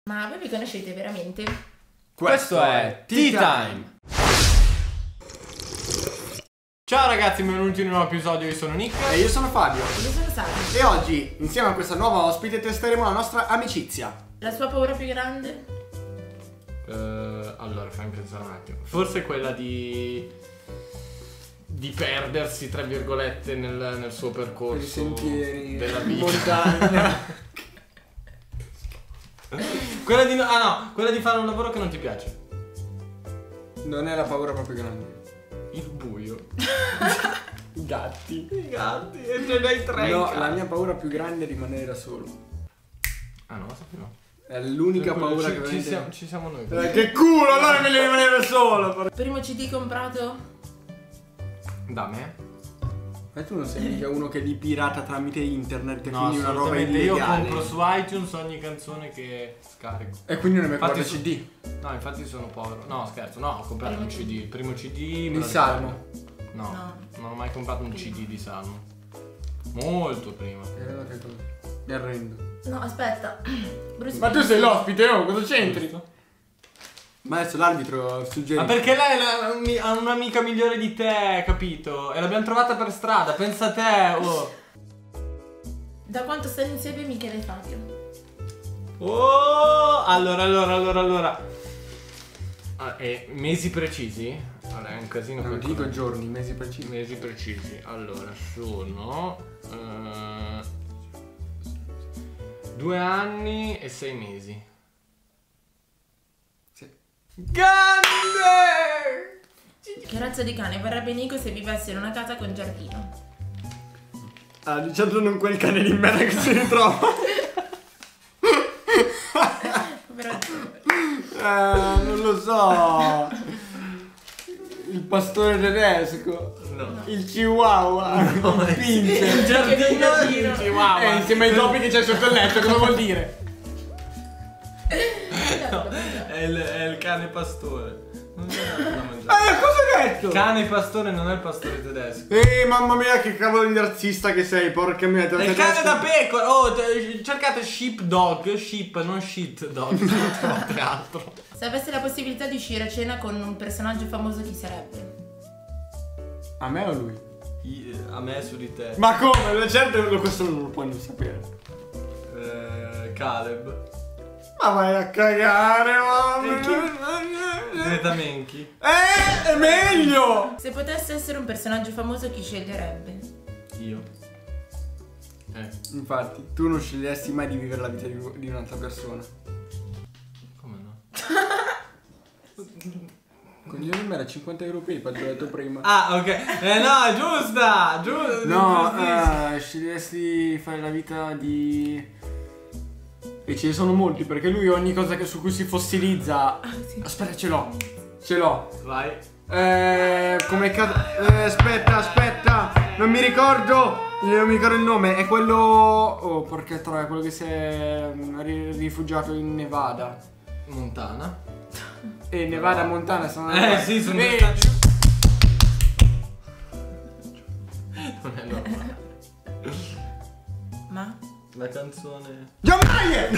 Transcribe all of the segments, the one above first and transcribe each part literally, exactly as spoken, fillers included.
Ma voi vi conoscete veramente? Questo è Tea Time. Ciao ragazzi, benvenuti in un nuovo episodio. Io sono Nick e io sono Fabio. E io sono Sara. E oggi, insieme a questa nuova ospite, testeremo la nostra amicizia. La sua paura più grande? Uh, allora, fammi pensare un attimo. Forse quella di di perdersi, tra virgolette, nel, nel suo percorso, per i sentieri della vita, montagna. Quella di no, ah no, quella di fare un lavoro che non ti piace. Non è la paura proprio grande. Il buio. I gatti. I gatti. E ce ne hai tre. No, la mia paura più grande è rimanere da solo. Ah no, lo sapevo. È l'unica Per paura ci, che ci, veramente... siamo, ci siamo noi. Eh, che culo, allora me ne rimanere solo. Primo C D comprato? Da me? Ma tu non sei mica uno che li pirata tramite internet, No, quindi una roba assolutamente. Io illegale. compro su iTunes ogni canzone che scarico. E quindi non mi Infatti guarda su- C D. No, infatti sono povero. No, scherzo, no, ho comprato un C D. Il primo C D. me Il lo Salmo. ricordo. No, No. non ho mai comprato un C D di Salmo. Molto prima. Eh, no, che cosa? Mi arrendo. No, aspetta. Bruce Ma tu sei l'ospite, oh, cosa c'entri? Ma adesso l'arbitro suggerisce. Ma perché lei è la- mi- ha un'amica migliore di te, capito? E l'abbiamo trovata per strada, pensa a te, oh. Da quanto stanno insieme Michele e Fabio? Oh, allora, allora, allora, allora. Ah, e mesi precisi? Allora, è un casino. Non per dico correggere. giorni, mesi precisi. Mesi precisi. Allora, sono eh, due anni e sei mesi. Sì. Grande! Che razza di cane vorrebbe Nico se vivesse in una casa con giardino? Ah, diciamo non quel cane di merda che si ritrova. Povero Eh, non lo so. Il pastore tedesco. No. Il chihuahua. No, il pince. Il giardino giardino. di Chihuahua. Eh, insieme ai topi che c'è sotto il letto, cosa vuol dire? No, è il, è il cane pastore. Non è da mangiare. Eh, cosa hai detto? Cane pastore non è il pastore tedesco. Ehi, mamma mia, che cavolo di razzista che sei, porca mia. È il cane da pecora. Oh, t- cercate sheepdog, sheep, non shit dog. Non trovate altro. Se avesse la possibilità di uscire a cena con un personaggio famoso, chi sarebbe? A me o lui? I- A me su di te. Ma come? Certo, questo non lo puoi non sapere. Eh, Caleb. Ma vai a cagare, mamma. Greta Menchi. Eh, è meglio. Se potesse essere un personaggio famoso, chi sceglierebbe? Io. Eh, Infatti, tu non sceglieresti mai di vivere la vita di, di un'altra persona. come no? Con io non era cinquanta euro PayPal, te l'ho detto prima. Ah, ok. Eh no, giusta, giusta. No, giustissimo. eh, sceglieresti di fare la vita di... E ce ne sono molti, perché lui ogni cosa che- su cui si fossilizza... sì. Aspetta, ce l'ho. Ce l'ho. Vai. Eh, come cazzo... Eh, aspetta, aspetta. Non mi ricordo. Non mi ricordo il nome. È quello... Oh, porca troia, quello che si è mm, ri- rifugiato in Nevada. Montana. E Nevada e Montana sono... Eh sì, sono Eh, due stati- Non è normale. Ma? La canzone. John Mayer!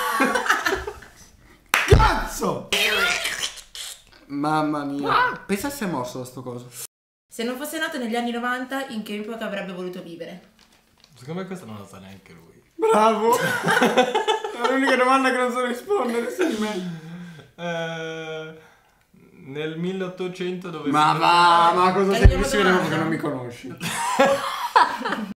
Cazzo! Mamma mia. Pensa se è morso da sto coso. Se non fosse nato negli anni novanta, in che epoca avrebbe voluto vivere? Secondo me questa non la sa neanche lui. Bravo! È l'unica domanda che non so rispondere, sì, di me. Eh, nel milleottocento dove Ma si- va, ma cosa sei Cambiamo possibile domanda. che non mi conosci?